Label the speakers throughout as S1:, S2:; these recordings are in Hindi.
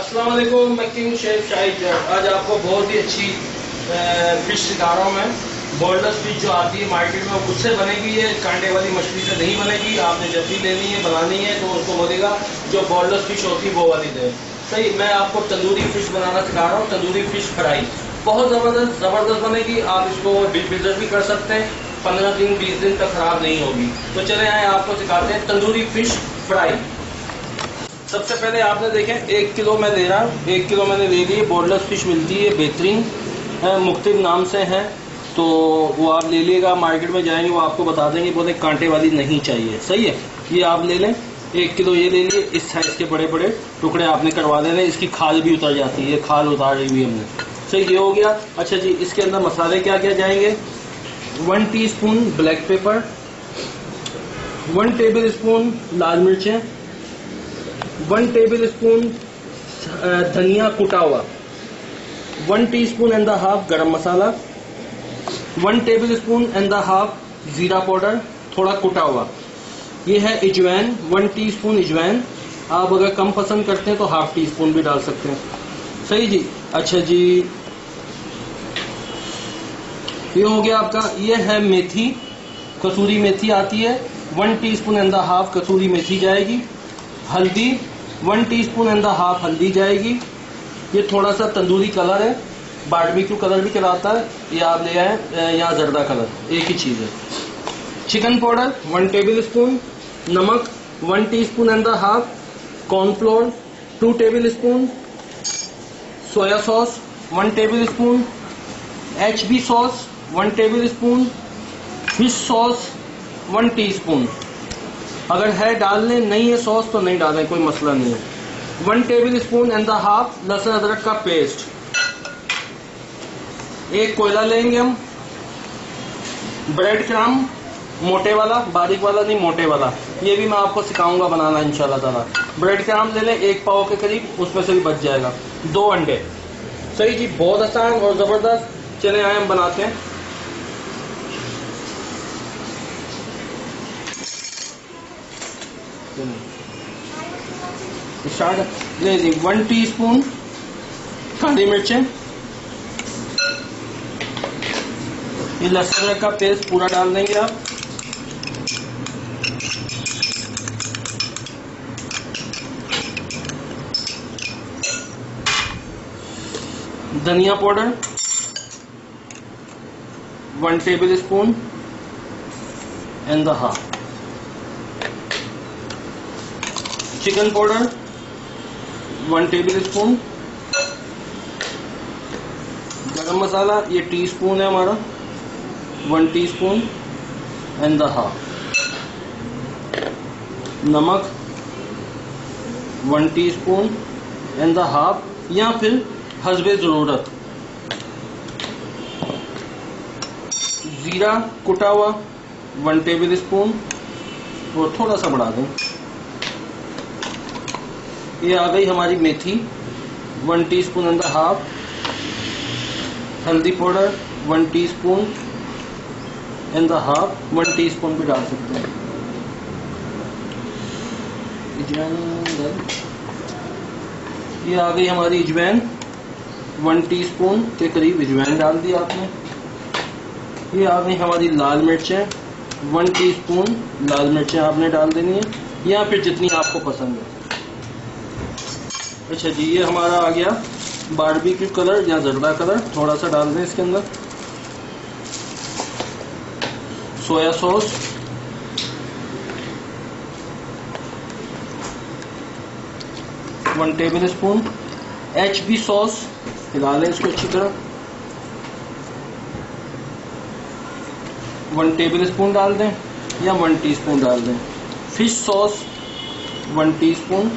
S1: अस्सलाम वालेकुम, मैं किंग शेफ शाहिद। आज आपको बहुत ही अच्छी फिश सिखा रहा हूँ मैं। बोर्डलेस फिश जो आती है मार्केट में, वो उससे बनेगी। ये कांटे वाली मछली से नहीं बनेगी। आपने जब भी लेनी है बनानी है तो उसको बोलेगा जो बोर्डलेस फिश होती है वो वाली दे। सही, मैं आपको तंदूरी फिश बनाना सिखा रहा हूँ। तंदूरी फिश फ्राई बहुत ज़बरदस्त बनेगी। आप इसको प्रिजर्व भी कर सकते हैं, 15 दिन 20 दिन तक खराब नहीं होगी। तो चले आए, आपको सिखाते हैं तंदूरी फिश फ्राई। सबसे पहले आपने देखें 1 किलो मैं ले रहा हूँ। 1 किलो मैंने ले ली। बोर्डलेस फिश मिलती है, बेहतरीन मुख्तलिफ नाम से हैं, तो वो आप ले लीजिएगा। मार्केट में जाएंगे वो आपको बता देंगे, बोले कांटे वाली नहीं चाहिए। सही है, ये आप ले लें। 1 किलो ये ले लिए। इस साइज के बड़े बड़े टुकड़े आपने करवा देने। इसकी खाल भी उतर जाती है, ये खाल उतारी हुई हमने। सही, ये हो गया। अच्छा जी, इसके अंदर मसाले क्या क्या जाएंगे? 1 teaspoon black pepper, 1 tablespoon लाल मिर्चें, 1 टेबल स्पून धनिया कुटा हुआ, 1 teaspoon and half garam masala, 1 tablespoon and half जीरा पाउडर थोड़ा कुटा हुआ। ये है अजवाइन, 1 टीस्पून अजवाइन। आप अगर कम पसंद करते हैं तो हाफ टी स्पून भी डाल सकते हैं। सही जी। अच्छा जी, ये हो गया आपका। ये है मेथी, कसूरी मेथी आती है, 1 टीस्पून एंड हाफ कसूरी मेथी जाएगी। हल्दी 1 टीस्पून एंड हाफ हल्दी जाएगी। ये थोड़ा सा तंदूरी कलर है, बारबेक्यू कलर भी कहलाता है, ये आप ले आए, यहाँ जर्दा कलर, एक ही चीज़ है। चिकन पाउडर 1 टेबल स्पून, नमक 1 teaspoon and half, cornflour 2 tablespoon, soya sauce 1 tablespoon, HB sauce 1 tablespoon, fish sauce 1 teaspoon. अगर है डालने, नहीं है सॉस तो नहीं डालें, कोई मसला नहीं है। 1 टेबल स्पून एंड हाफ लहसुन अदरक का पेस्ट। एक कोयला लेंगे हम। ब्रेड क्रम मोटे वाला, बारीक वाला नहीं, मोटे वाला। ये भी मैं आपको सिखाऊंगा बनाना इंशाल्लाह ताला। ब्रेड क्रम ले लें 1 पाव के करीब, उसमें से भी बच जाएगा। 2 अंडे। सही जी, बहुत आसान और जबरदस्त। चले आए हम बनाते हैं। स्टार्ट। ले ली 1 टीस्पून काली मिर्चें, ये लहसुन का पेस्ट पूरा डाल देंगे आप। धनिया powder 1 tablespoon and half. Chicken powder 1 tablespoon. Garam masala ये टीस्पून है हमारा, 1 टीस्पून एंड हाफ। नमक 1 टीस्पून एंड हाफ, या फिर हस्बे ज़रूरत। जीरा कुटा हुआ 1 टेबल स्पून, और थोड़ा सा बढ़ा दें। ये आ गई हमारी मेथी 1 टीस्पून एंड हाफ। हल्दी powder 1 teaspoon and half, 1 teaspoon भी डाल सकते हैं। ये आ गई हमारी अजवाइन, 1 टीस्पून के करीब अजवाइन डाल दी आपने। ये आ गई हमारी लाल मिर्चें, 1 टीस्पून लाल मिर्चें आपने डाल देनी है, या फिर जितनी आपको पसंद है। अच्छा जी, ये हमारा आ गया बारबेक्यू कलर या जर्दा कलर, थोड़ा सा डाल दें इसके अंदर। Soya sauce 1 tablespoon. HB sauce हिला लें इसको अच्छी तरह, 1 टेबल स्पून डाल दें, या 1 टीस्पून डाल दें। Fish sauce 1 teaspoon.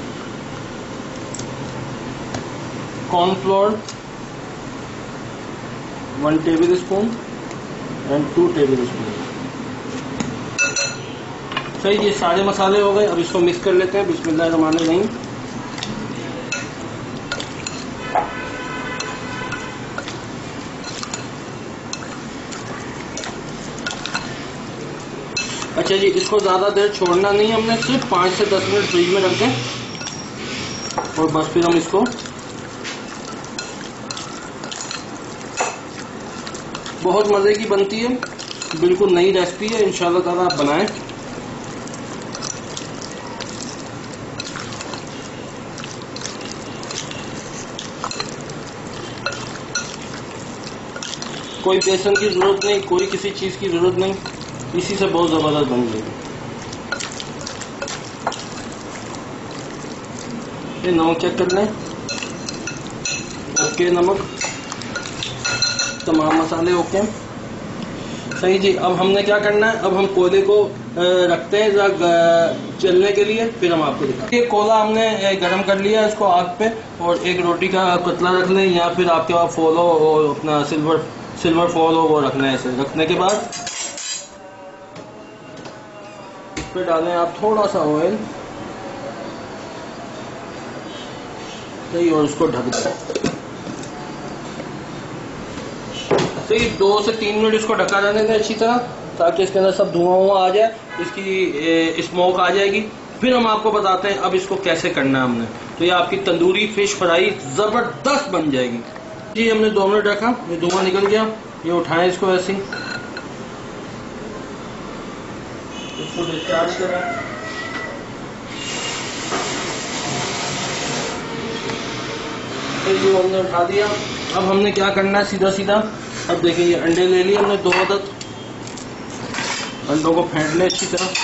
S1: Cornflour 1 tablespoon and 2 tablespoon. सही, ये सारे मसाले हो गए। अब इसको मिक्स कर लेते हैं। बिस्मिल्लाहिर्रहमानिर्रहीम। अच्छा जी, इसको ज़्यादा देर छोड़ना नहीं है हमने, सिर्फ 5 से 10 मिनट फ्रिज में रख दें। और बस फिर हम इसको बहुत मज़े की बनती है, बिल्कुल नई रेसिपी है, इंशाल्लाह ताला आप बनाएं। कोई बेसन की ज़रूरत नहीं, कोई किसी चीज़ की ज़रूरत नहीं, इसी से बहुत ज़बरदस्त बन जाएगी। ये नमक चेक कर लें, ओके, नमक, तमाम मसाले ओके। सही जी, अब हमने क्या करना है, अब हम कोयले को रखते हैं चलने के लिए, फिर हम आपको दिखाते हैं। ये कोयला हमने गर्म कर लिया, इसको आग पे, और एक रोटी का पतला रख लें, या फिर आपके पास फॉल हो और अपना सिल्वर फॉल हो, वो रखना है। इसे रखने के बाद इस पर डालें आप थोड़ा सा ऑयल, सही, और उसको ढक दें। सही 2 से 3 मिनट इसको ढका रहने दें अच्छी तरह, ताकि इसके अंदर सब धुआं आ जाए, इसकी स्मोक आ जाएगी। फिर हम आपको बताते हैं अब इसको कैसे करना है हमने। तो ये आपकी तंदूरी फिश फ्राई ज़बरदस्त बन जाएगी जी। हमने 2 मिनट रखा, ये धुआं निकल गया, ये उठाएं इसको ऐसे ही, इसको डिस्चार्ज करें। ये हमने उठा दिया। अब हमने क्या करना है, सीधा सीधा, अब देखिए ये अंडे ले लिए हमने 2 अदद, अंडों को फेंट लें अच्छी तरह।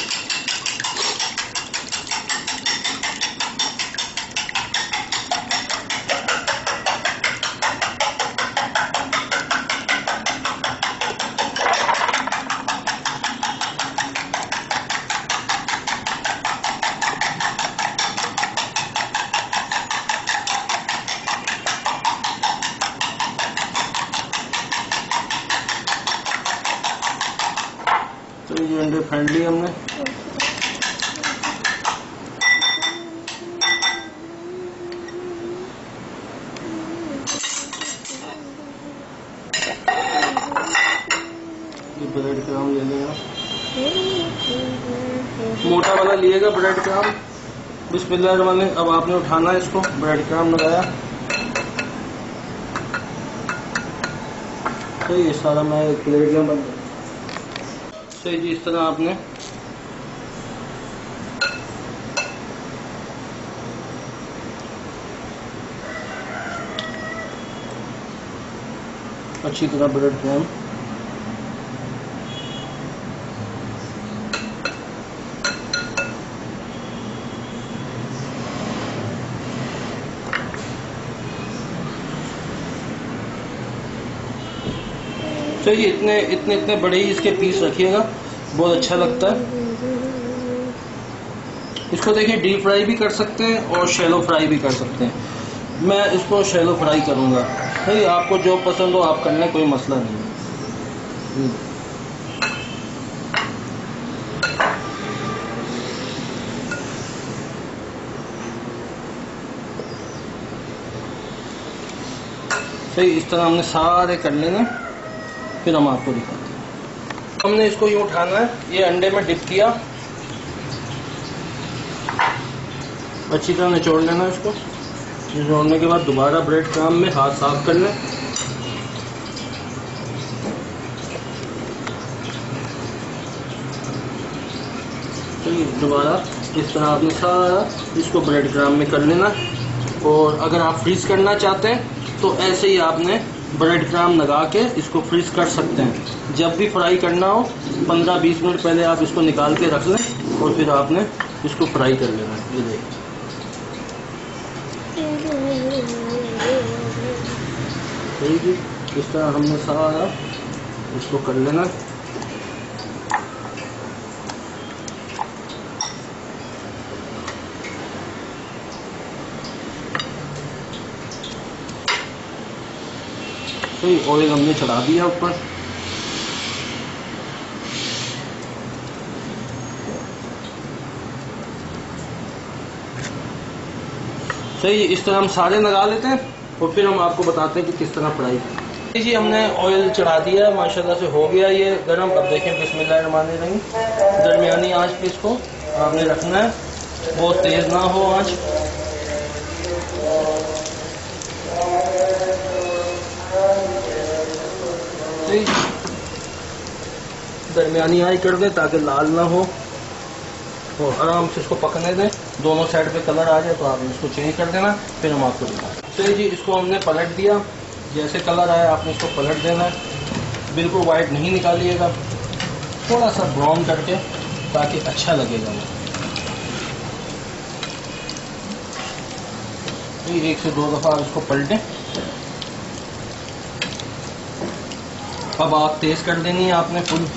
S1: तो ये अंडे फेंट लिए हमने। ये ब्रेड क्रम्ब ले लेगा, मोटा वाला लिएगा ब्रेड क्रम्ब। बिस्मिल्लाहिर्रहमानिर्रहीम। अब आपने उठाना है इसको, ब्रेड क्रम्ब लगाया, तो ये सारा मैं एक प्लेट में बन। सही जी, इस तरह आपने अच्छी तरह ब्रेड क्रम्ब तो ये इतने बड़े ही इसके पीस रखिएगा, बहुत अच्छा लगता है। इसको देखिए डीप फ्राई भी कर सकते हैं और शैलो फ्राई भी कर सकते हैं। मैं इसको शैलो फ्राई करूँगा। भाई आपको जो पसंद हो आप करने, कोई मसला नहीं है। सही, इस तरह हमने सारे कर लेने, फिर हम आपको दिखाते हैं। हमने इसको यूँ उठाना है, ये अंडे में डिप किया, अच्छी तरह निचोड़ लेना इसको। निचोड़ने के बाद दोबारा ब्रेड क्रम्ब में हाथ साफ कर लें। तो दोबारा इस तरह आपने सारा इसको ब्रेड क्रम्ब में कर लेना। और अगर आप फ्रीज करना चाहते हैं तो ऐसे ही आपने ब्रेड क्रम्ब लगा के इसको फ्रीज कर सकते हैं। जब भी फ्राई करना हो 15-20 मिनट पहले आप इसको निकाल के रख लें और फिर आपने इसको फ्राई कर लेना। ये देखिए, ठीक है, इस तरह हमने सारा इसको कर लेना। सही, ऑयल हमने चढ़ा दिया ऊपर। सही, इस तरह हम सारे लगा लेते हैं और फिर हम आपको बताते हैं कि किस तरह फ्राई करें। जी, हमने ऑयल चढ़ा दिया, माशाल्लाह से हो गया ये गरम। अब देखें, बिस्मिल्लाहिर्रहमानिर्रहीम। दरमियानी आंच पे इसको आपने रखना है, बहुत तेज़ ना हो आंच। सही, दरमियानी आई कर दे ताकि लाल ना हो और आराम से इसको पकने दें। दोनों साइड पे कलर आ जाए तो आप इसको चेंज कर देना, फिर हम आपको दिखाएं। सही जी, इसको हमने पलट दिया, जैसे कलर आया आपने इसको पलट देना है। बिल्कुल वाइट नहीं निकालिएगा, थोड़ा सा ब्राउन करके, ताकि अच्छा लगेगा। एक से दो दफ़ा इसको पलटें। अब आग तेज़ कर देनी है आपने फुल।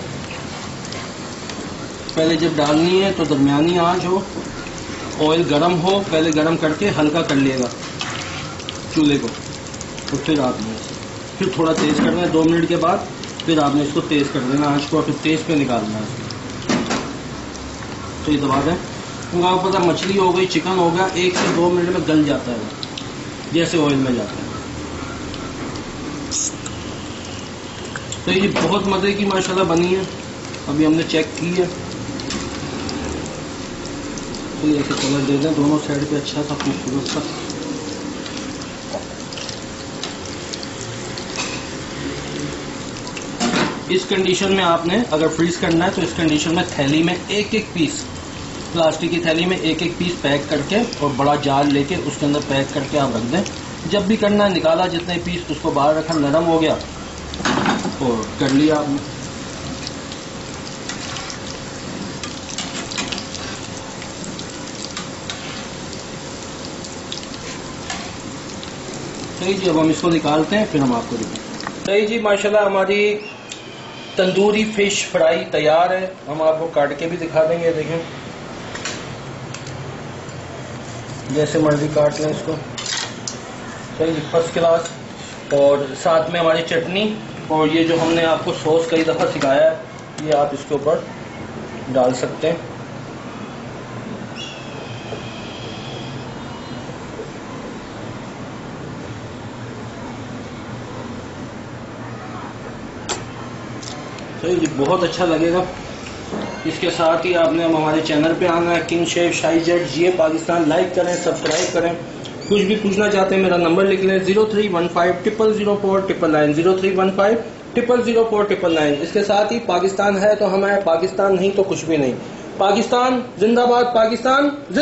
S1: पहले जब डालनी है तो दरमियानी आंच हो, ऑयल गरम हो, पहले गरम करके हल्का कर लिएगा चूल्हे को, तो फिर आपने फिर थोड़ा तेज़ करना है 2 मिनट के बाद, फिर आपने इसको तेज़ कर देना आंच को, फिर तेज़ पे निकालना है। तो ये दबा दें, क्योंकि आपको पता मछली हो गई, चिकन हो गया, 1 से 2 मिनट में गल जाता है जैसे ऑयल में जाता है। तो ये बहुत मज़े की माशाल्लाह बनी है, अभी हमने चेक की है। तो ऐसे कलर दे दें दोनों साइड पे अच्छा सा खूबसूरत सा। इस कंडीशन में आपने अगर फ्रीज करना है तो इस कंडीशन में थैली में एक एक पीस, प्लास्टिक की थैली में एक एक पीस पैक करके और बड़ा जार लेके उसके अंदर पैक करके आप रख दें। जब भी करना है निकाला जितने पीस, उसको बाहर रखा, नरम हो गया और कर लिया आपने। सही जी, अब हम इसको निकालते हैं, फिर हम आपको दिखाएंगे। सही जी, माशाल्लाह हमारी तंदूरी फिश फ्राई तैयार है। हम आपको काट के भी दिखा देंगे, देखें जैसे मर्जी काट लें इसको। सही जी, फर्स्ट क्लास। और साथ में हमारी चटनी और ये जो हमने आपको सॉस कई दफ़ा सिखाया है, ये आप इसके ऊपर डाल सकते हैं। सही जी, बहुत अच्छा लगेगा। इसके साथ ही आपने अब हमारे चैनल पे आना है, किंग शेफ शाही जेट GA पाकिस्तान। लाइक करें, सब्सक्राइब करें। कुछ भी पूछना चाहते हैं मेरा नंबर लिख लें 0315004999 0315004999। इसके साथ ही पाकिस्तान है तो हम है, पाकिस्तान नहीं तो कुछ भी नहीं। पाकिस्तान जिंदाबाद, पाकिस्तान